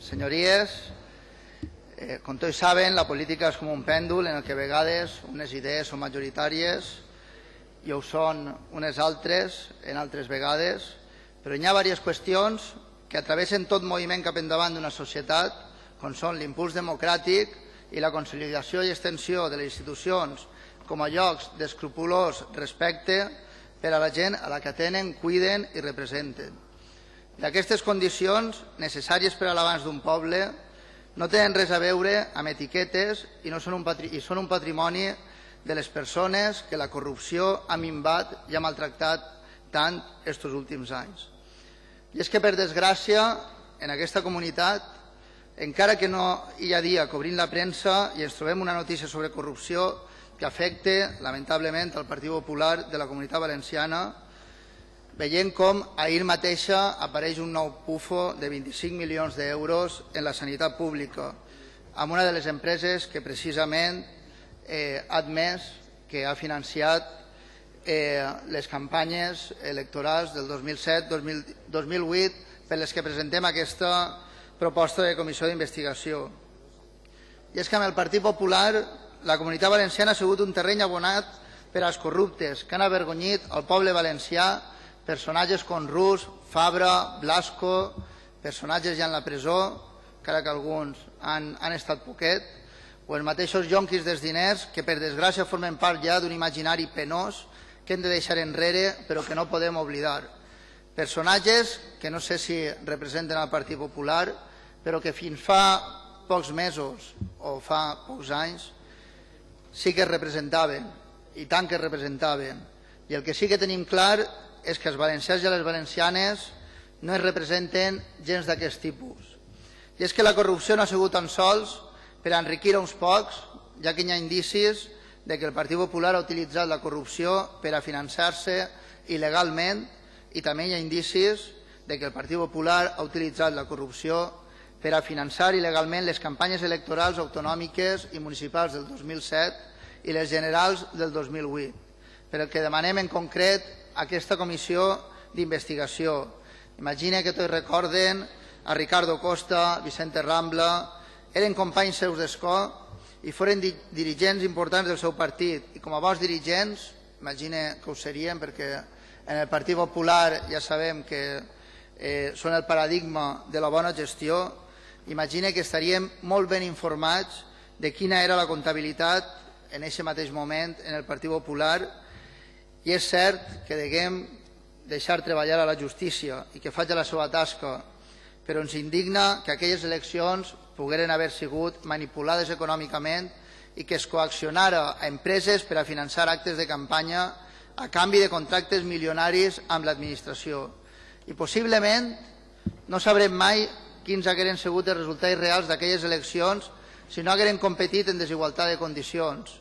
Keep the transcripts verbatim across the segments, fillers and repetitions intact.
Señorías, eh, com tots saben, la política és com un pèndol en el que a vegades unes idees són majoritàries i ho són unes altres en altres vegades, però hi ha diverses qüestions que atravessen tot moviment cap endavant d'una societat, com són l'impuls democràtic i la consolidació i extensió de les institucions com a llocs d'escrupolós respecte per a la gent a la que atenen, cuiden i representen. I aquestes condicions necessàries per a l'abans d'un poble no tenen res a veure amb etiquetes i, no són un patri i són un patrimoni de les persones que la corrupció ha minvat i ha maltractat tant estos últims anys. I és que, per desgràcia, en aquesta comunitat, encara que no hi ha dia que obrim la premsa i ens trobem una notícia sobre corrupció que afecta, lamentablement, el Partit Popular de la Comunitat Valenciana, veient com ahir mateixa apareix un nou pufo de vint-i-cinc milions d'euros en la sanitat pública, amb una de les empreses que precisament eh, ha admès que ha financiat eh, les campanyes electorals del dos mil set dos mil vuit per les que presentem aquesta proposta de comissió d'investigació. I és que amb el Partit Popular la Comunitat Valenciana ha sigut un terreny abonat per als corruptes que han avergonyit el poble valencià, personatges com Rus, Fabra, Blasco, personatges ja en la presó, encara que alguns han, han estat poquet, o els mateixos jonquis dels diners que per desgràcia formen part ja d'un imaginari penós que hem de deixar enrere però que no podem oblidar. Personatges que no sé si representen el Partit Popular, però que fins fa pocs mesos o fa pocs anys sí que es representaven, i tant que es representaven. I el que sí que tenim clar és que els valencians i les valencianes no es representen gens d'aquest tipus. I és que la corrupció no ha sigut tan sols per enriquir a uns pocs, ja que hi ha indicis de que el Partit Popular ha utilitzat la corrupció per a financiar-se il·legalment, i també hi ha indicis de que el Partit Popular ha utilitzat la corrupció per a finançar il·legalment les campanyes electorals autonòmiques i municipals del dos mil set i les generals del dos mil vuit. Per el que demanem en concret aquesta comissió d'investigació. Imagina que tots recorden a Ricardo Costa, Vicente Rambla, eren companys seus d'escó i foren dirigents importants del seu partit. I com a bons dirigents, imagina que ho serien, perquè en el Partit Popular ja sabem que eh, són el paradigma de la bona gestió, imagina que estaríem molt ben informats de quina era la comptabilitat en aquest mateix moment en el Partit Popular. I és cert que deguem deixar treballar a la justícia i que faci la seva tasca, però ens indigna que aquelles eleccions pogueren haver sigut manipulades econòmicament i que es coaccionara a empreses per a finançar actes de campanya a canvi de contractes milionaris amb l'administració. I possiblement no sabrem mai quins hagueren sigut els resultats reals d'aquelles eleccions si no hagueren competit en desigualtat de condicions.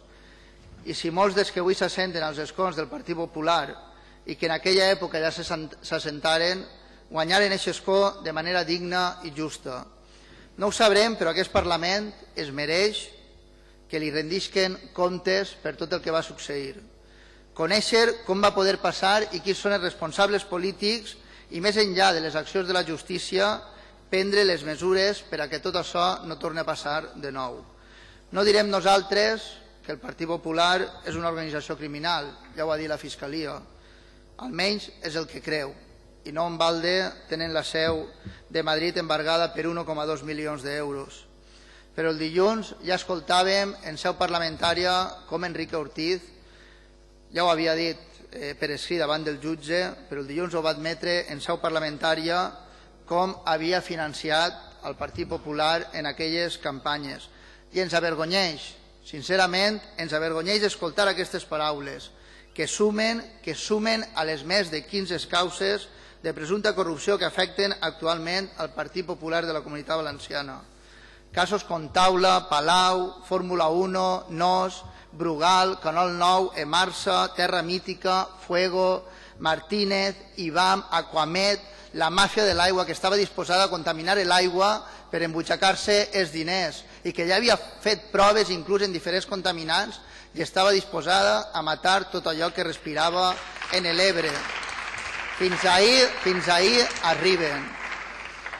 I si molts dels que avui s'assenten als escons del Partit Popular i que en aquella època ja s'assentaren, guanyaren aquest escó de manera digna i justa. No ho sabrem, però aquest Parlament es mereix que li rendisquen comptes per tot el que va succeir. Conèixer com va poder passar i quins són els responsables polítics i, més enllà de les accions de la justícia, prendre les mesures per a que tot això no torni a passar de nou. No direm nosaltres que el Partit Popular és una organització criminal, ja ho ha dit la Fiscalia, almenys és el que creu, i no en balde tenen la seu de Madrid embargada per un coma dos milions d'euros. Però el dilluns ja escoltàvem en seu parlamentària com Enrique Ortiz, ja ho havia dit eh, per escrit davant del jutge, però el dilluns ho va admetre en seu parlamentària com havia financiat el Partit Popular en aquelles campanyes. I ens avergonyeix, sincerament, ens avergonyeix escoltar aquestes paraules que sumen, que sumen a les més de quinze causes de presumpta corrupció que afecten actualment al Partit Popular de la Comunitat Valenciana. Casos com Taula, Palau, Fórmula uno, Nos, Brugal, Canal nou, Emarsa, Terra Mítica, Fuego, Martínez, Ibam, Aquamed, la màfia de l'aigua que estava disposada a contaminar l'aigua per embutxacar-se els diners i que ja havia fet proves inclús en diferents contaminants i estava disposada a matar tot allò que respirava en l'Ebre. Fins ahir, fins ahir arriben.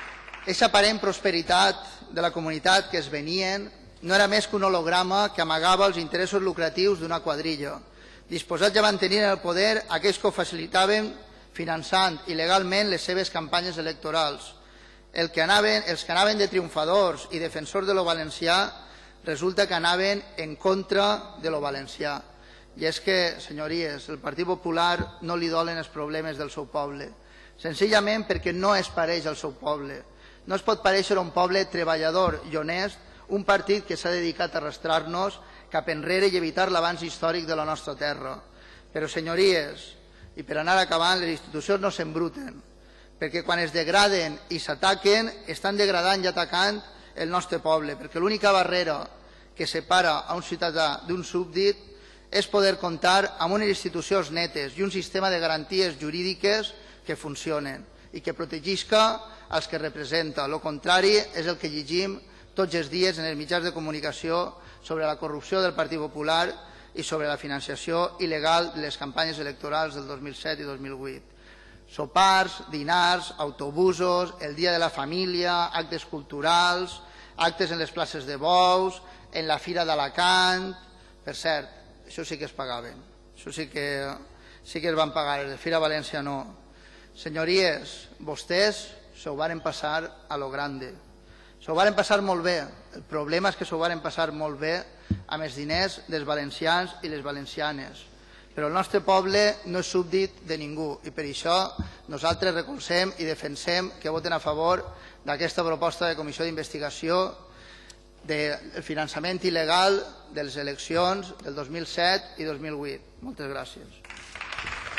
Aquesta aparent prosperitat de la comunitat que es venien no era més que un holograma que amagava els interessos lucratius d'una quadrilla, disposats a mantenir en el poder aquells que ho facilitaven finançant il·legalment les seves campanyes electorals. El que anaven, els que anaven de triomfadors i defensors de lo valencià resulta que anaven en contra de lo valencià. I és que, senyories, el Partit Popular no li dolen els problemes del seu poble, senzillament perquè no es pareix al seu poble. No es pot parèixer a un poble treballador i honest, un partit que s'ha dedicat a arrastrar-nos cap enrere i evitar l'avanç històric de la nostra terra. Però, senyories, i per anar acabant, les institucions no s'embruten, perquè quan es degraden i s'ataquen, estan degradant i atacant el nostre poble, perquè l'única barrera que separa a un ciutadà d'un súbdit és poder comptar amb unes institucions netes i un sistema de garanties jurídiques que funcionen i que protegisca els que representa. Lo contrari és el que llegim tots els dies en els mitjans de comunicació sobre la corrupció del Partit Popular i sobre la financiació il·legal de les campanyes electorals del dos mil set i dos mil vuit. Sopars, dinars, autobusos, el dia de la família, actes culturals, actes en les places de bous, en la Fira d'Alacant. Per cert, això sí que es pagaven, això sí que, sí que es van pagar, el de Fira València no. Senyories, vostès s'ho varen passar a lo grande, s'ho varen passar molt bé. El problema és que s'ho varen passar molt bé amb els diners dels valencians i les valencianes. Però el nostre poble no és súbdit de ningú i per això nosaltres recolzem i defensem que voten a favor d'aquesta proposta de comissió d'investigació del finançament il·legal de les eleccions del dos mil set i dos mil vuit. Moltes gràcies.